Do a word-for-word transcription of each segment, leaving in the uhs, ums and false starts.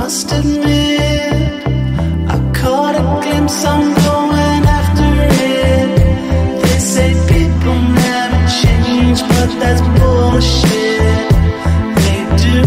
must admit, I caught a glimpse, I'm going after it. They say people never change, but that's bullshit. They do.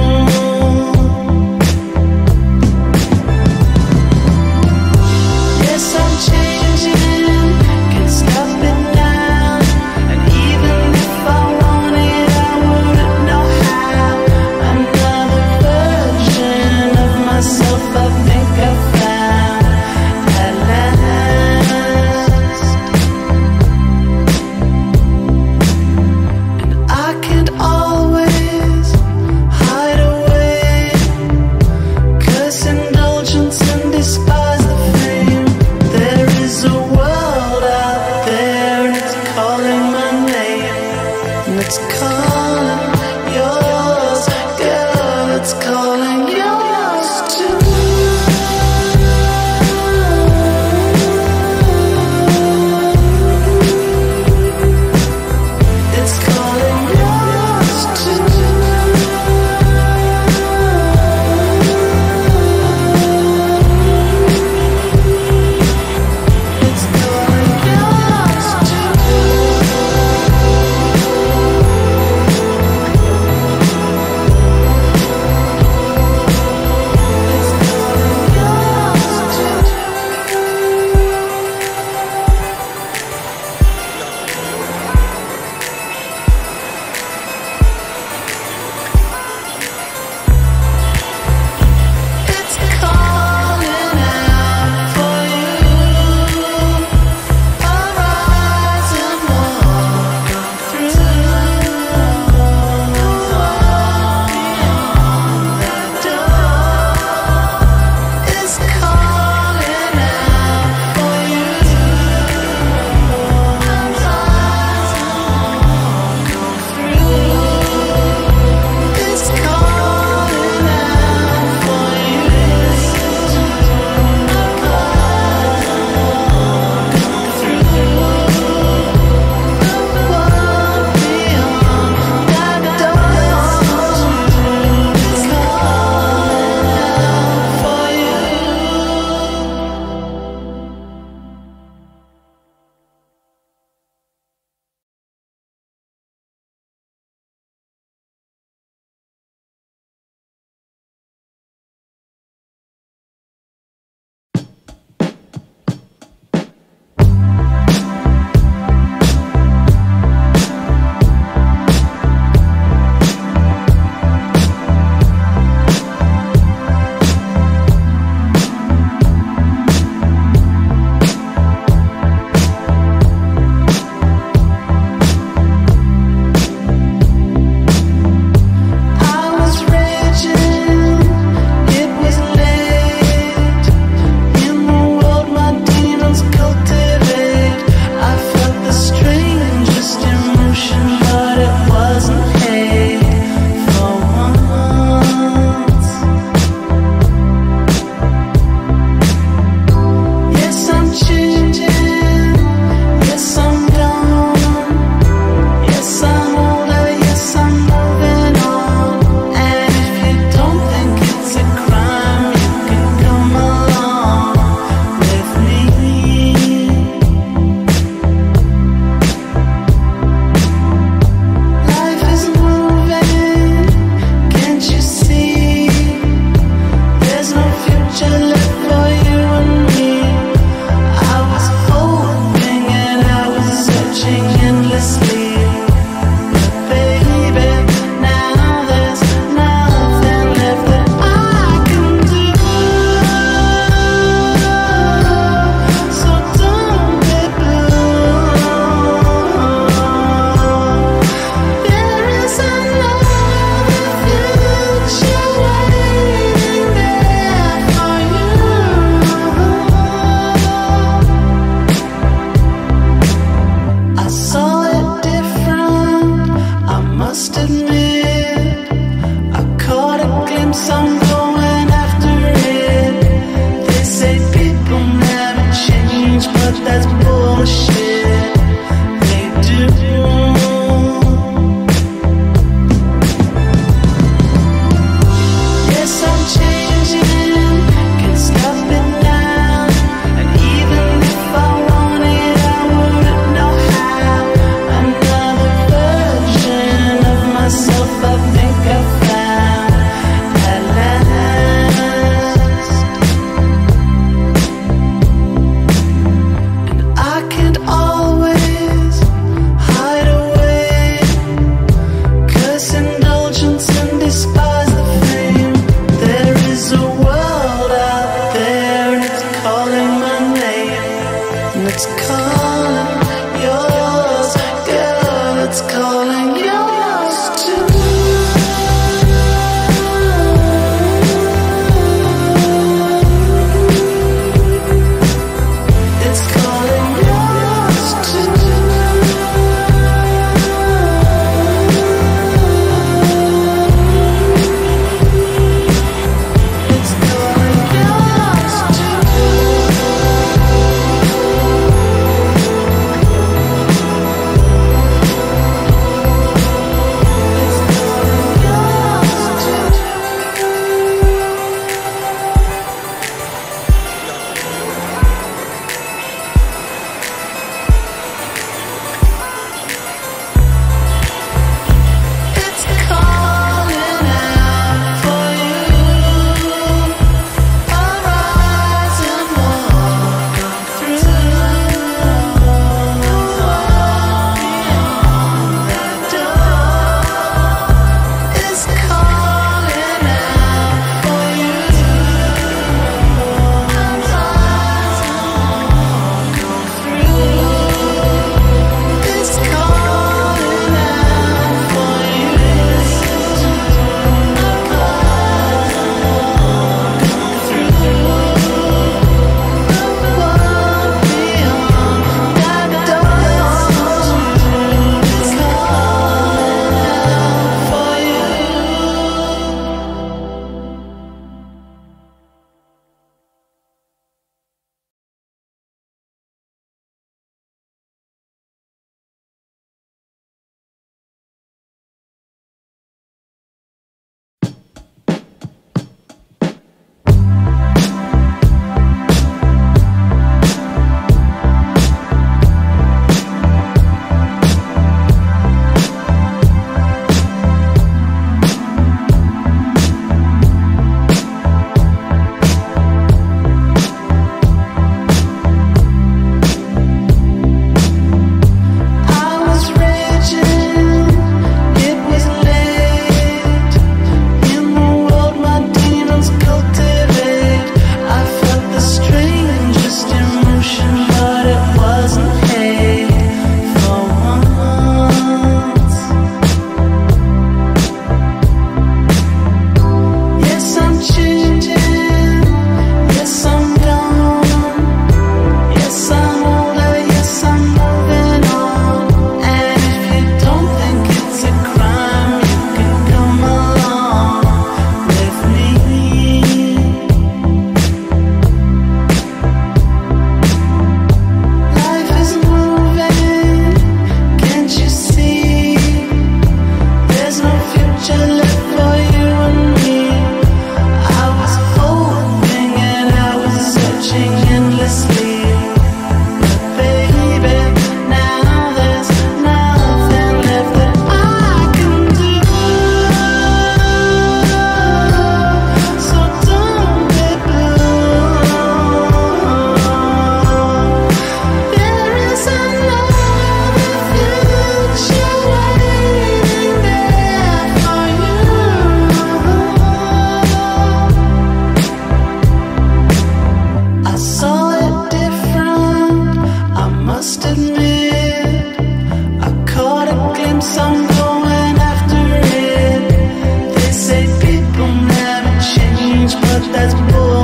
Yes, I'm changing, can't stop it now. And even if I wanted, I wouldn't know how. Another version of myself I think I found at last. And I can't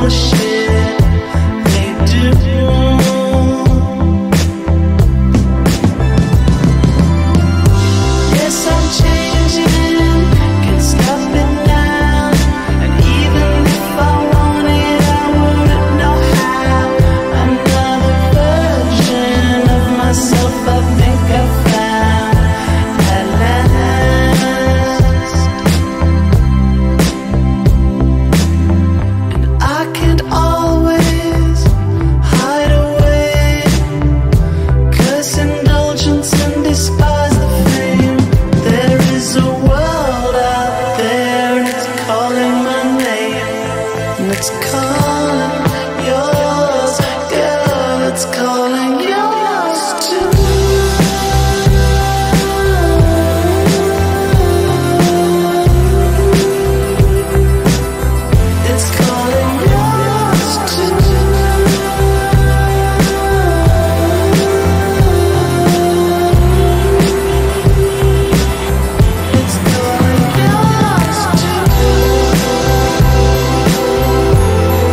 bullshit they do. Yes, I'm changing, can't stop it now. And even if I wanted, I wouldn't know how. Another version of myself I think I found at last. And I can't always hide away, 'cause indulgence and despise the fame. There is a world out there and it's calling my name. And it's calling yours, girl, it's calling yours too. It's calling yours too. It's calling yours too.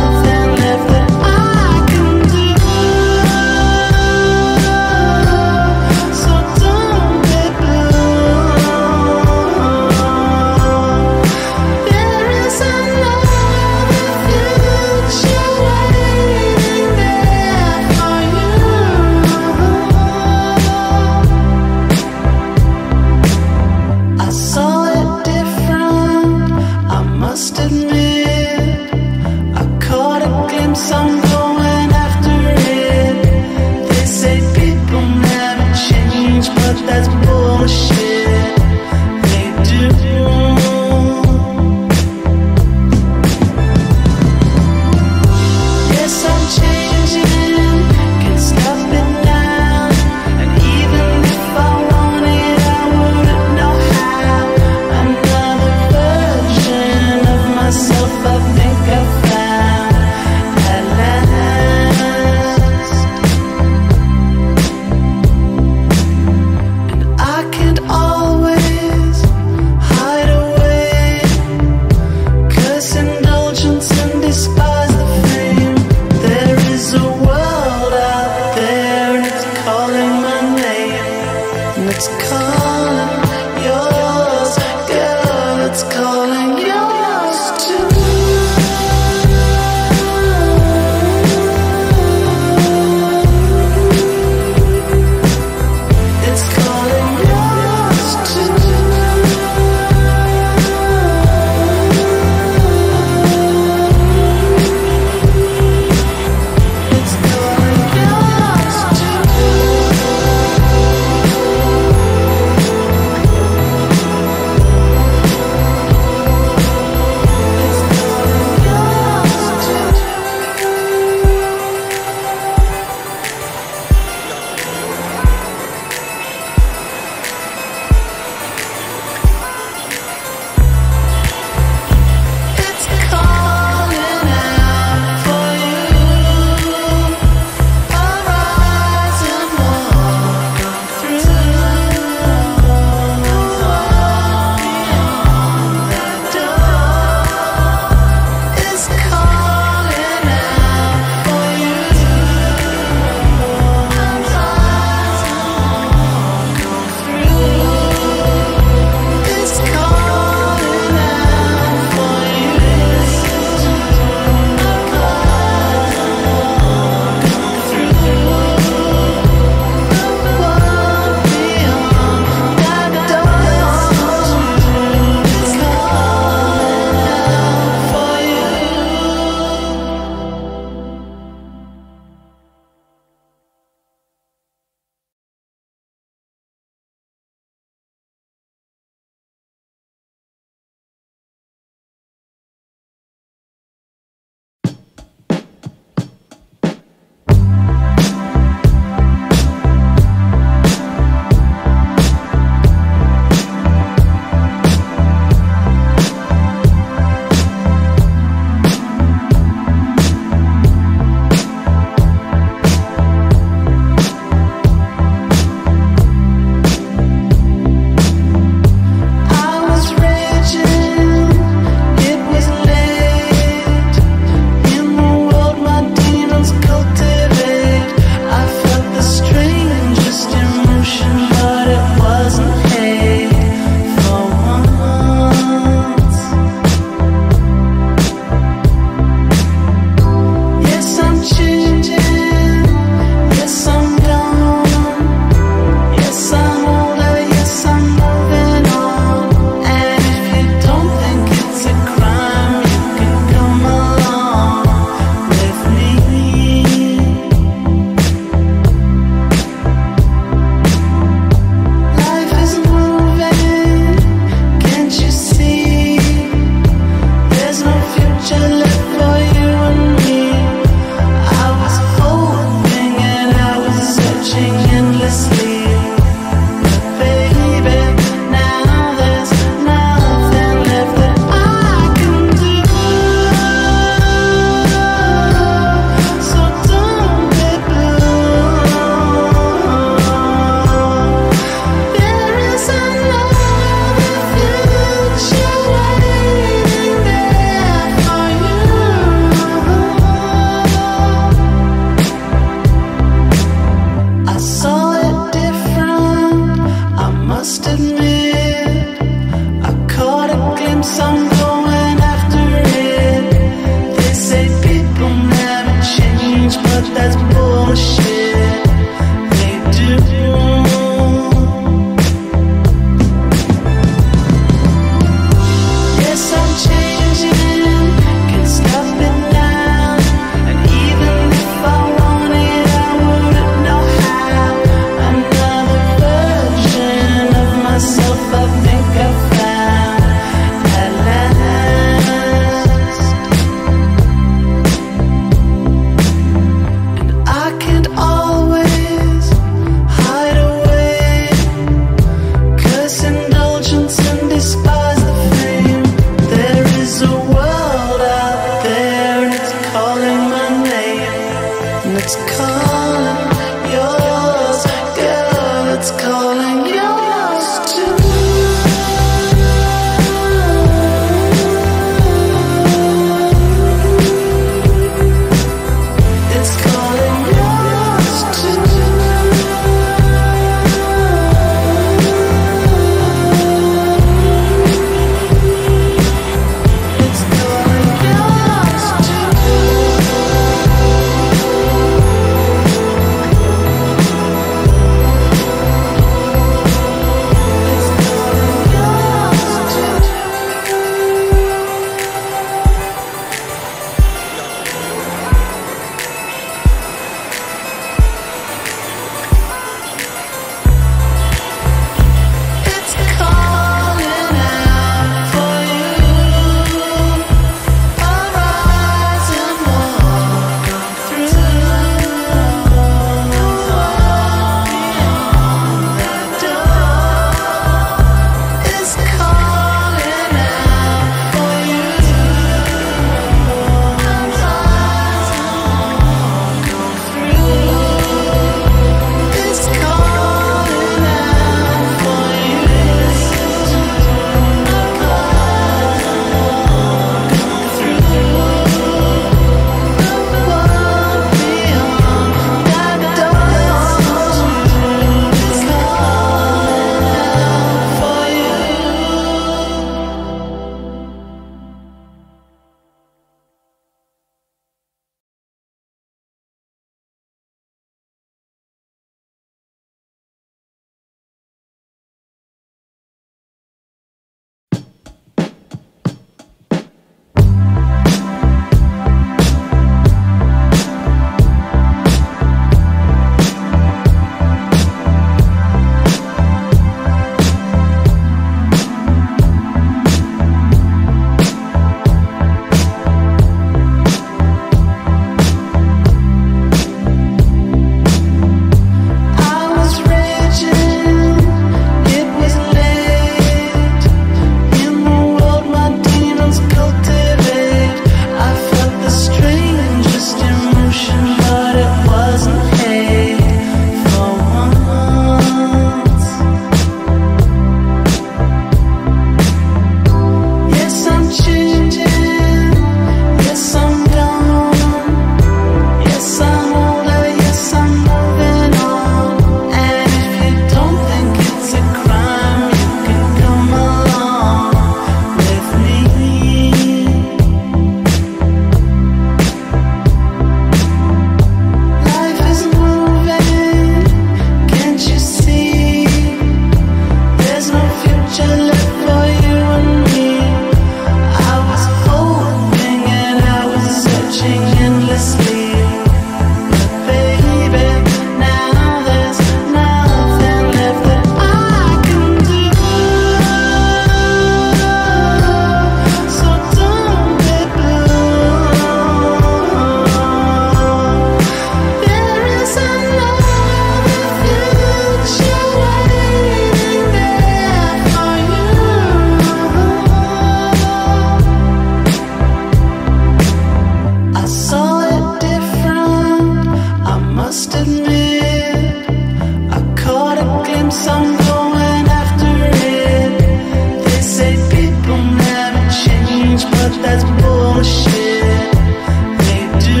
but that's bullshit. They do.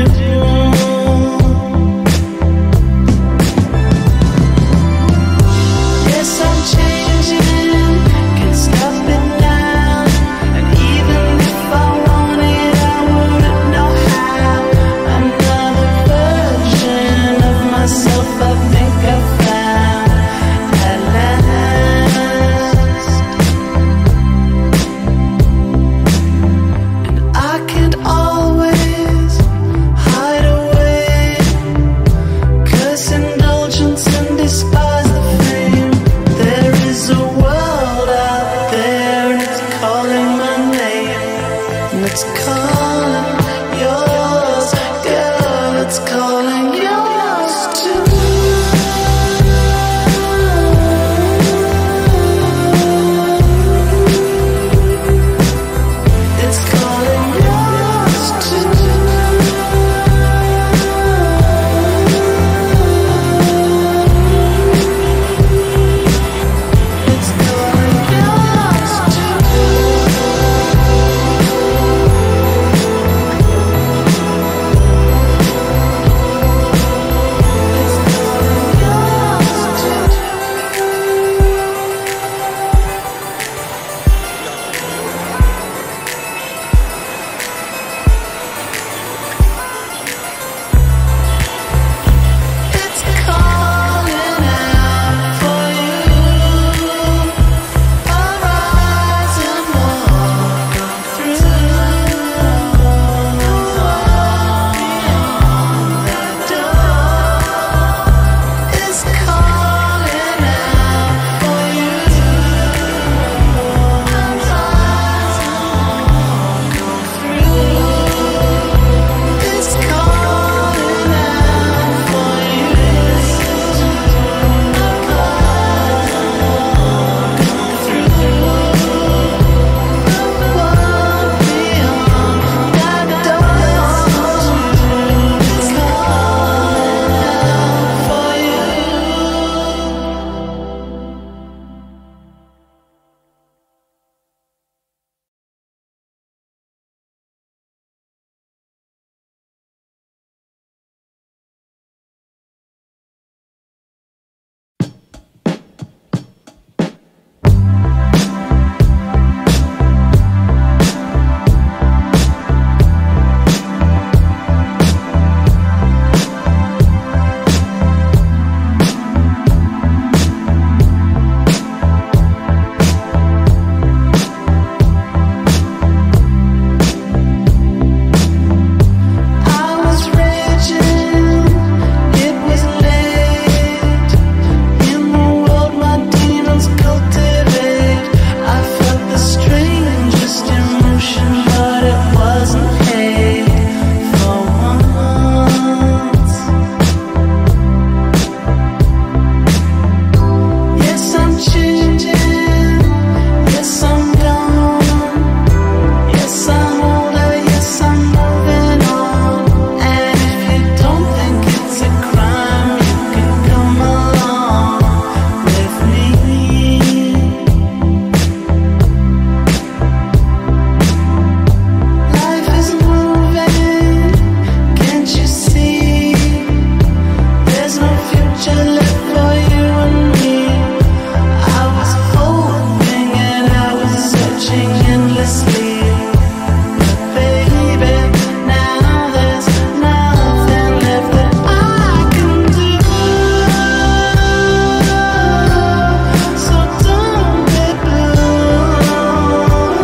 Yes, I'm changing, can't stop it now. And even if I wanted, I wouldn't know how. Another version of myself I think I found at last. And I can't always hide away, 'cause indulgence and despise the fame. There is a world out there and it's calling my name. And it's calling yours, girl, it's calling yours too. It's calling yours too. It's calling yours too. It's calling out for you. Arise and walk on through the world beyond that door. It's calling out for you. Arise and walk on through. It's calling out for you. I was raging, it was late. In the world my demons cultivate. I felt the strangest emotion, but it wasn't hate for once. Yes, I'm changing, yes, I'm gone. Yes, I'm older, yes, I'm moving on. And if you don't think it's a crime, you can come along with me. Life is moving, can't you see? There's no future left for you and me. I was hoping and I was searching endlessly. Baby, now there's nothing left that I can do. So don't be blue.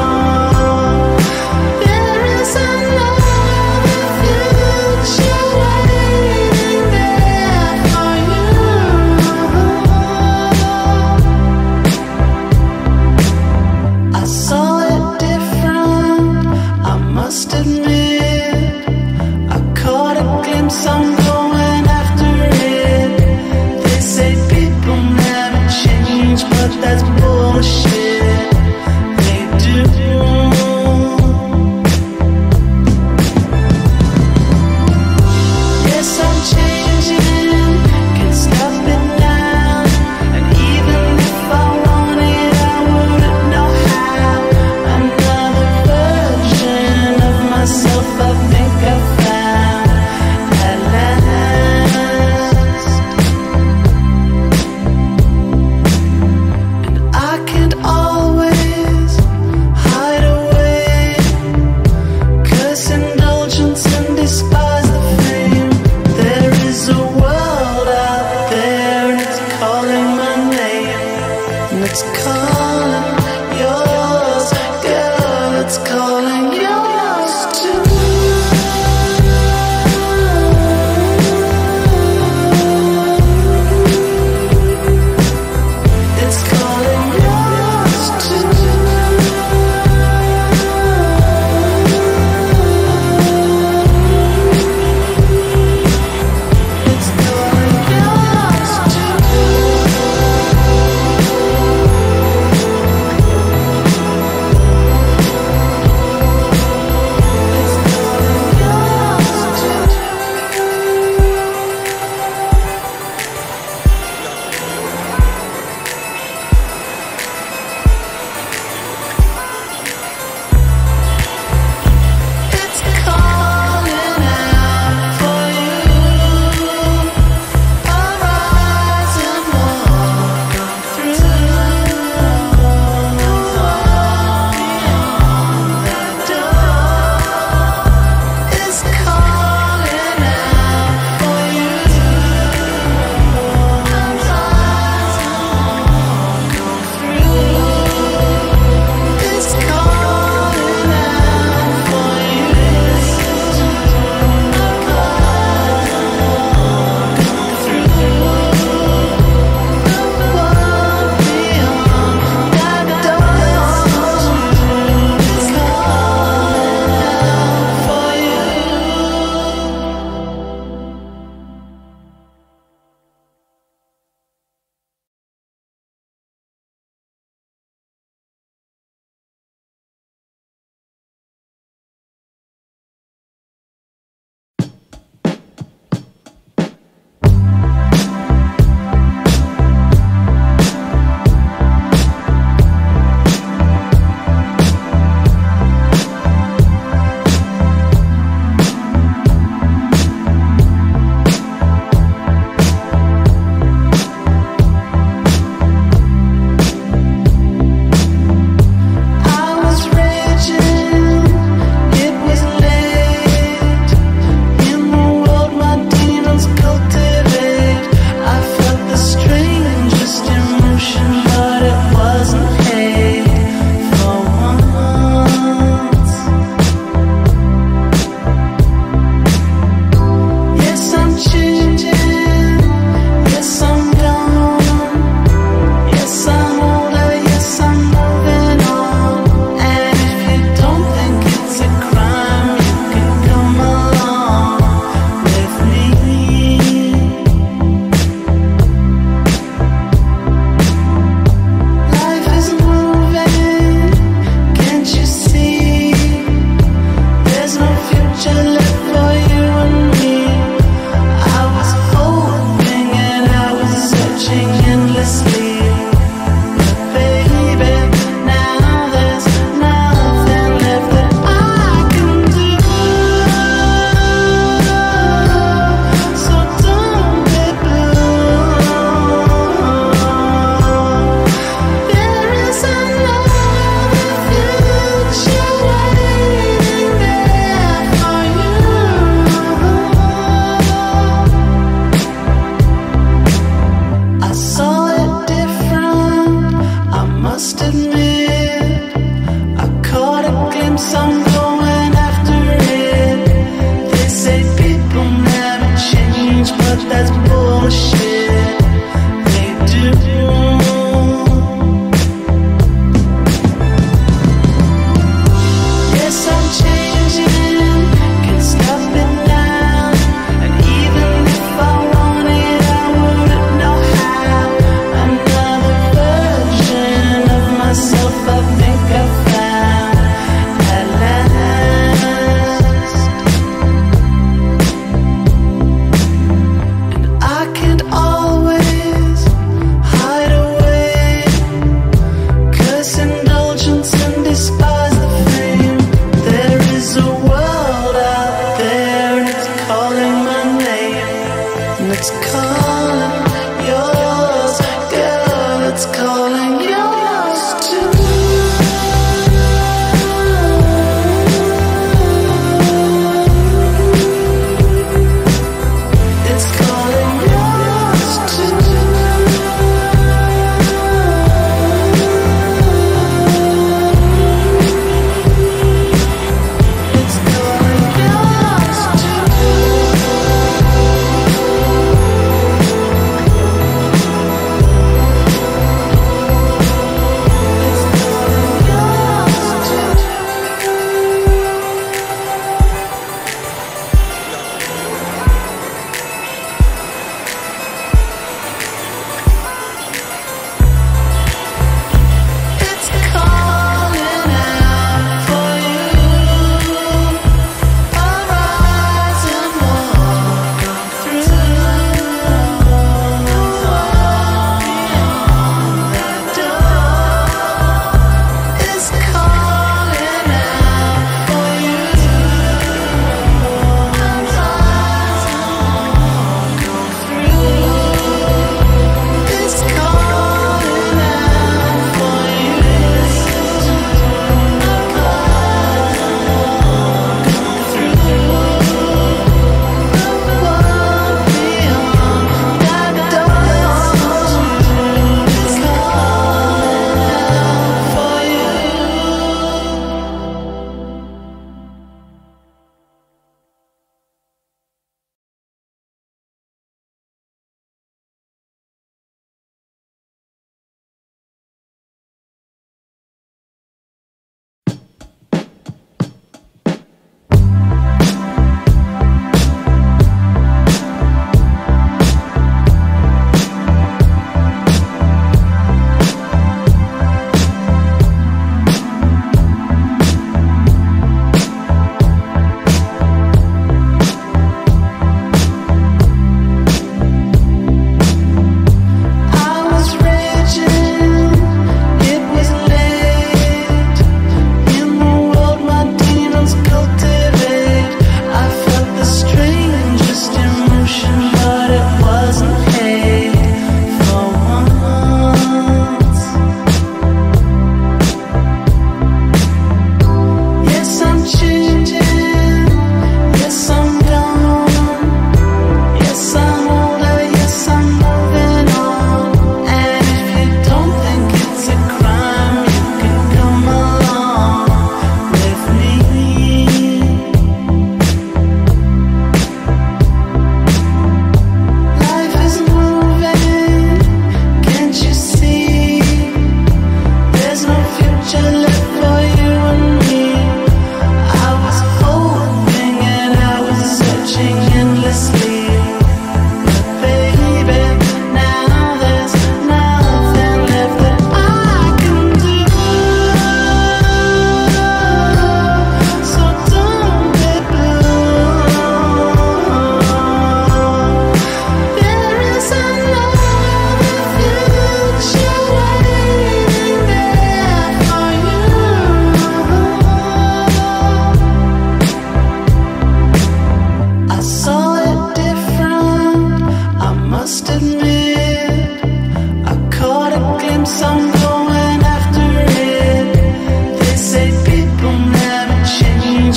There is another future waiting there for you. I saw it different, I must admit. I caught a glimpse, I'm going after it. They say people never change, but that's bullshit. They do. Yes, I'm changing, can't stop it now. And even if I wanted, I wouldn't know how. Another version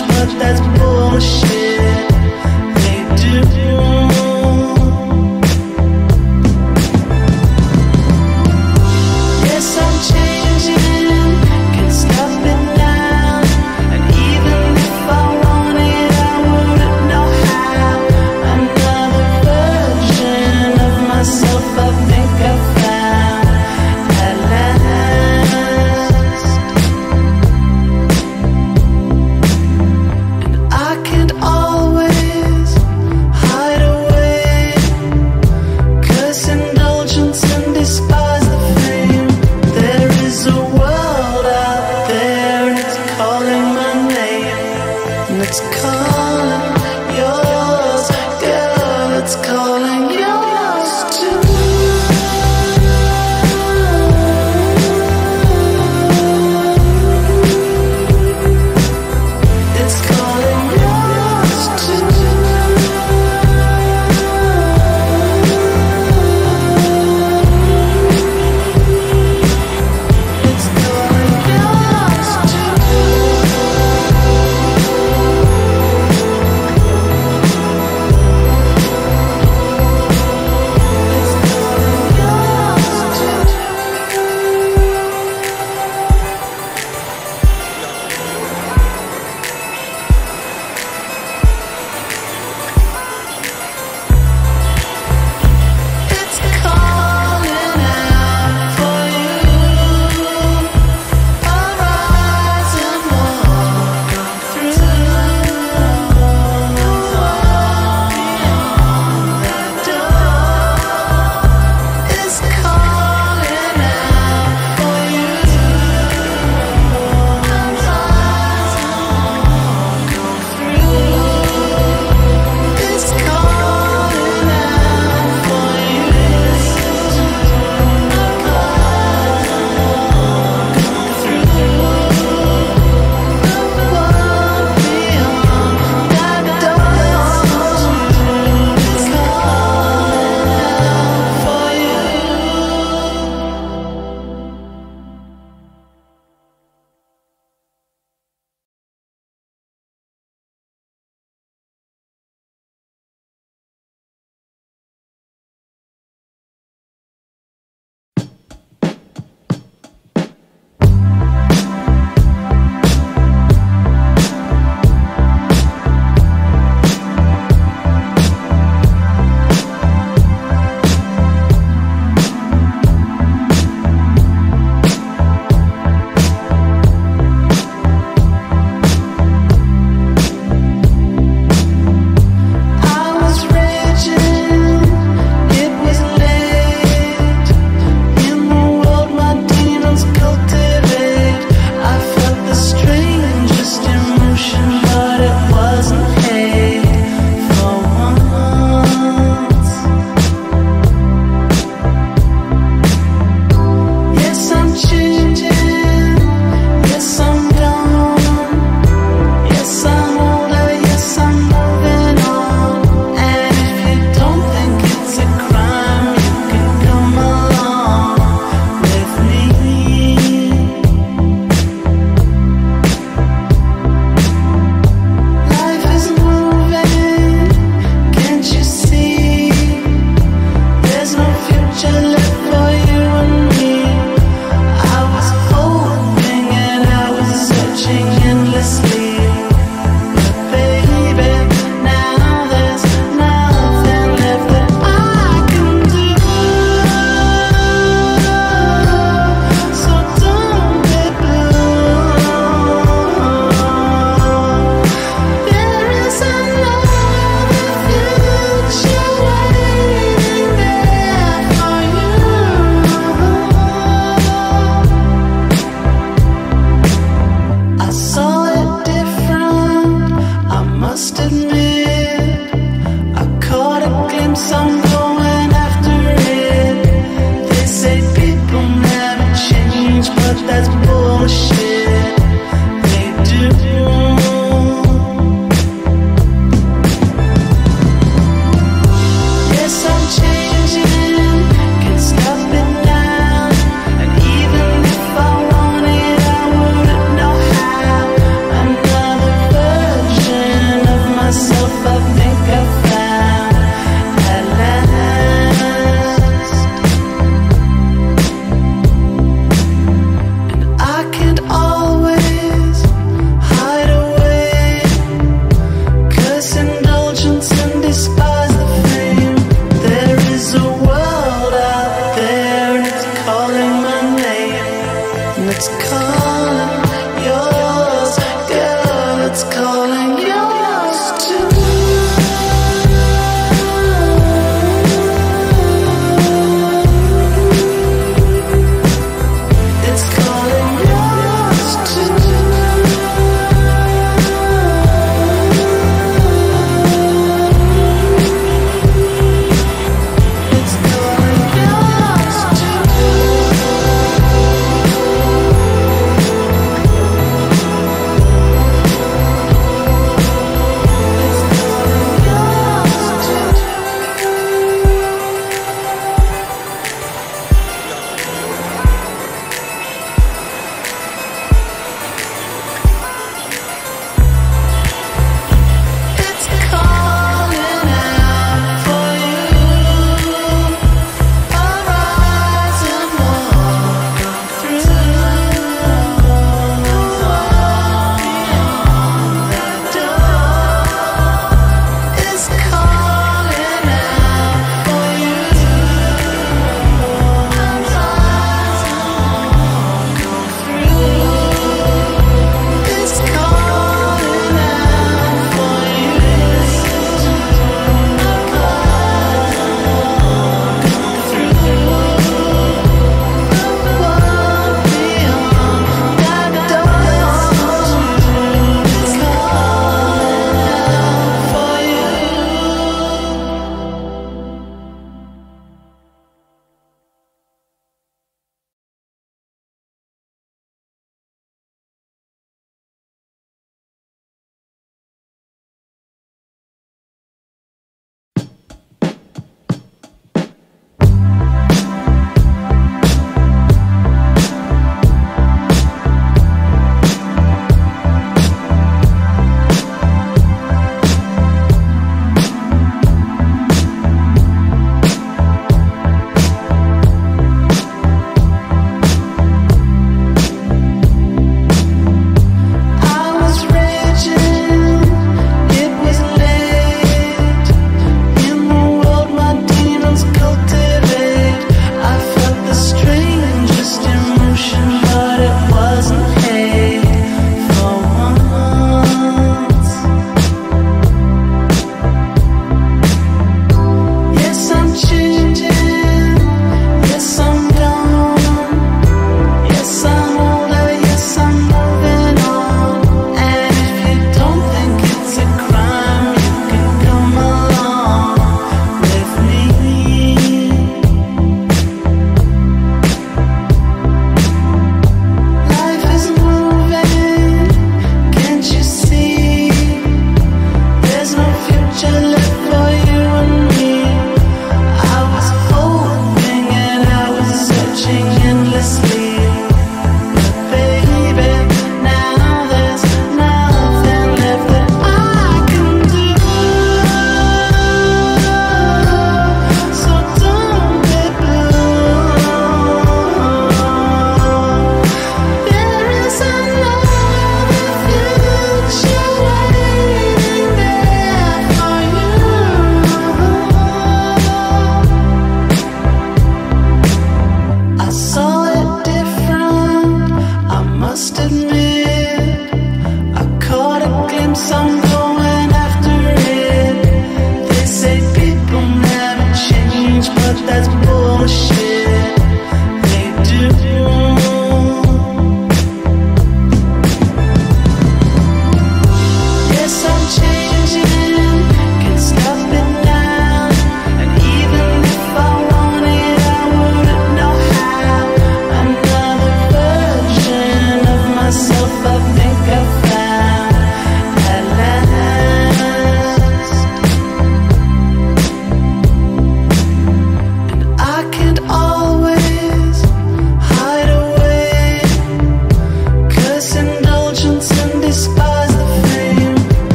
but that's bullshit. They do. Yes, I'm changing, can't stop it now. And even if I wanted, I wouldn't know how. Another version of myself I think I found at last. And I can't always hide away, 'cause indulgence and despise the fame. There is a world out there and it's calling my name. And it's calling yours, girl, it's calling yours too. It's calling yours too. It's calling yours too. It's calling yours too. It's calling out for you. Arise and walk on through the world beyond that door. It's calling out for you. Arise and walk on through. It's calling out for you. I was raging, it was late. In the world my demons cultivate. I felt the strangest emotion, but it wasn't hate for once. Yes, I'm changing, yes, I'm gone. Yes, I'm older, yes, I'm moving on. And if you don't think it's a crime, you can come along with me. Life is moving, can't you see? There's no future left for you and me. I was hoping and I was searching endlessly. Baby, now there's nothing left that I can do. So don't be blue. There is another future waiting there for you. I saw it different, I must admit. I caught a glimpse, I'm going after it. They say people never change, but that's bullshit. They do. Yes, I'm changing, can't stop it now. And even if I wanted, I wouldn't know how. Another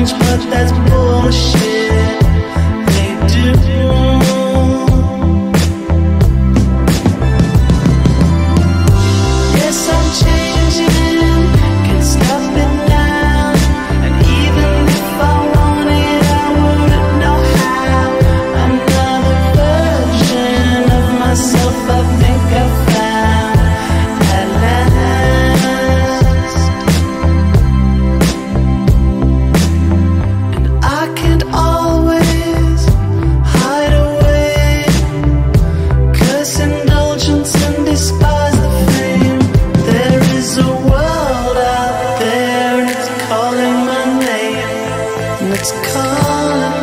change, but that's bullshit. They do. Yes, I'm changing, can't stop it now. And even if I wanted, I wouldn't know how. Another version of myself I think I found at last. And I can't always hide away, 'cause indulgence and despise the fame. There is a world out there and it's calling my name, and it's calling